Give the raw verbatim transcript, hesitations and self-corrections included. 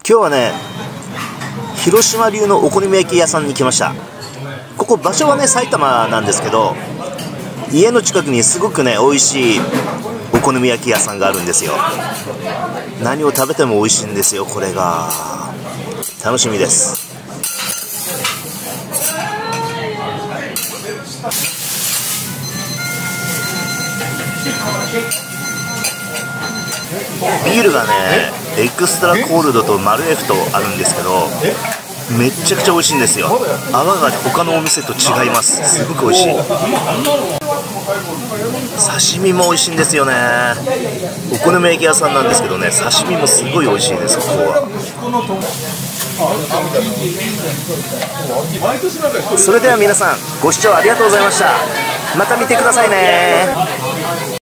今日はね、広島流のお好み焼き屋さんに来ました。ここ場所はね埼玉なんですけど、家の近くにすごくね美味しいお好み焼き屋さんがあるんですよ。何を食べても美味しいんですよ。これが楽しみです。ビールがねエクストラコールドとマルエフとあるんですけど、めっちゃくちゃ美味しいんですよ。泡が他のお店と違います。すごく美味しい。刺身も美味しいんですよね。お好み焼き屋さんなんですけどね、刺身もすごい美味しいです。ここは。それでは皆さんご視聴ありがとうございました。また見てくださいね。